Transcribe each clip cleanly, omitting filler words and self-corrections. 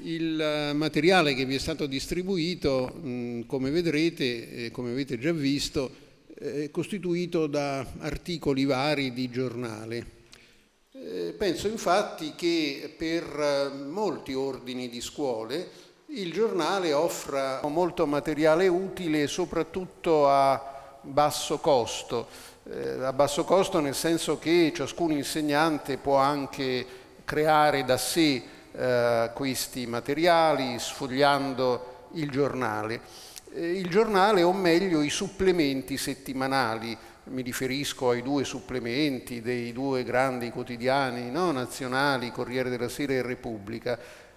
Il materiale che vi è stato distribuito, come vedrete e come avete già visto, è costituito da articoli vari di giornale. Penso infatti che per molti ordini di scuole il giornale offra molto materiale utile, soprattutto a basso costo. A basso costo nel senso che ciascun insegnante può anche creare da sé questi materiali sfogliando il giornale. Il giornale, o meglio i supplementi settimanali, mi riferisco ai due supplementi dei due grandi quotidiani nazionali, Corriere della Sera e Repubblica.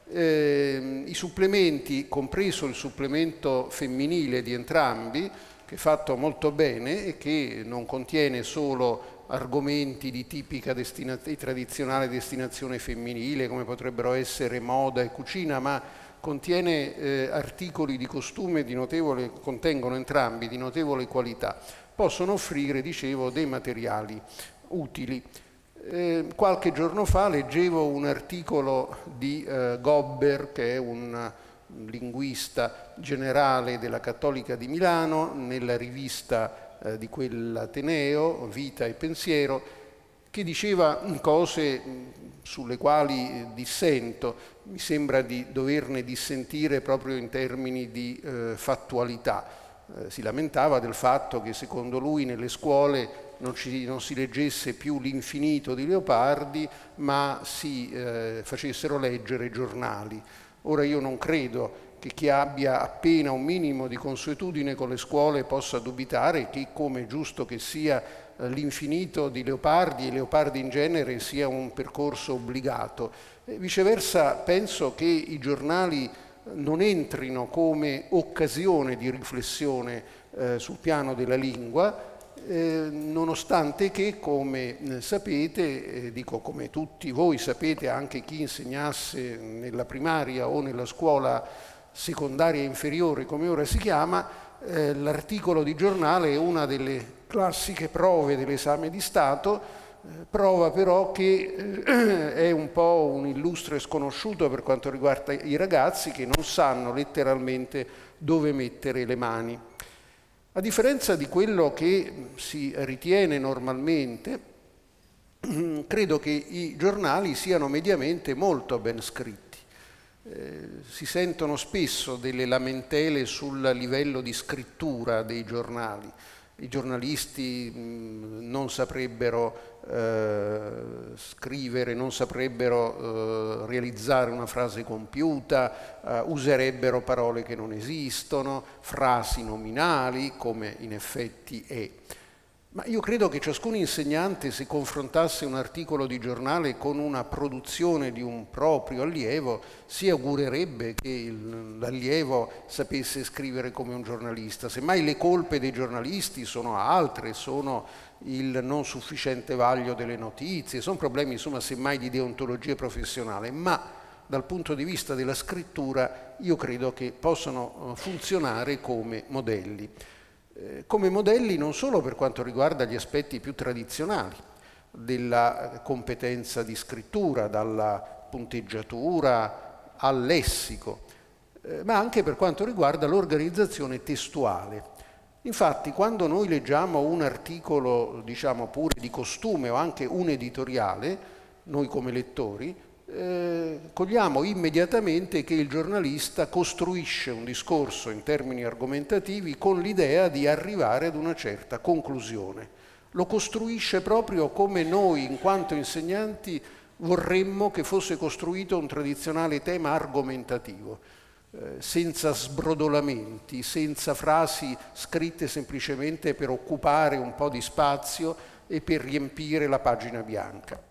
I supplementi, compreso il supplemento femminile di entrambi, che è fatto molto bene e che non contiene solo argomenti di tipica di tradizionale destinazione femminile, come potrebbero essere moda e cucina, ma contiene articoli di costume contengono entrambi di notevole qualità, possono offrire, dicevo, dei materiali utili. Qualche giorno fa leggevo un articolo di Gobber, che è un linguista generale della Cattolica di Milano, nella rivista di quell'Ateneo, Vita e Pensiero, che diceva cose sulle quali dissento. Mi sembra di doverne dissentire proprio in termini di fattualità. Si lamentava del fatto che secondo lui nelle scuole non si leggesse più l'Infinito di Leopardi, ma si facessero leggere giornali. Ora io non credo che chi abbia appena un minimo di consuetudine con le scuole possa dubitare che, come giusto che sia, l'Infinito di Leopardi e Leopardi in genere sia un percorso obbligato. Viceversa, penso che i giornali non entrino come occasione di riflessione sul piano della lingua, nonostante che, come sapete, dico come tutti voi sapete, anche chi insegnasse nella primaria o nella scuola secondaria inferiore, come ora si chiama, l'articolo di giornale è una delle classiche prove dell'esame di Stato, prova però che è un po' un illustre sconosciuto per quanto riguarda i ragazzi che non sanno letteralmente dove mettere le mani. A differenza di quello che si ritiene normalmente, credo che i giornali siano mediamente molto ben scritti. Si sentono spesso delle lamentele sul livello di scrittura dei giornali. I giornalisti non saprebbero scrivere, non saprebbero realizzare una frase compiuta, userebbero parole che non esistono, frasi nominali, come in effetti è. Ma io credo che ciascun insegnante, se confrontasse un articolo di giornale con una produzione di un proprio allievo, si augurerebbe che l'allievo sapesse scrivere come un giornalista. Semmai le colpe dei giornalisti sono altre, sono il non sufficiente vaglio delle notizie, sono problemi, insomma, semmai di deontologia professionale, ma dal punto di vista della scrittura io credo che possano funzionare come modelli. Come modelli non solo per quanto riguarda gli aspetti più tradizionali della competenza di scrittura, dalla punteggiatura al lessico, ma anche per quanto riguarda l'organizzazione testuale. Infatti, quando noi leggiamo un articolo, diciamo pure di costume o anche un editoriale, noi come lettori, cogliamo immediatamente che il giornalista costruisce un discorso in termini argomentativi con l'idea di arrivare ad una certa conclusione. Lo costruisce proprio come noi, in quanto insegnanti, vorremmo che fosse costruito un tradizionale tema argomentativo, senza sbrodolamenti, senza frasi scritte semplicemente per occupare un po' di spazio e per riempire la pagina bianca.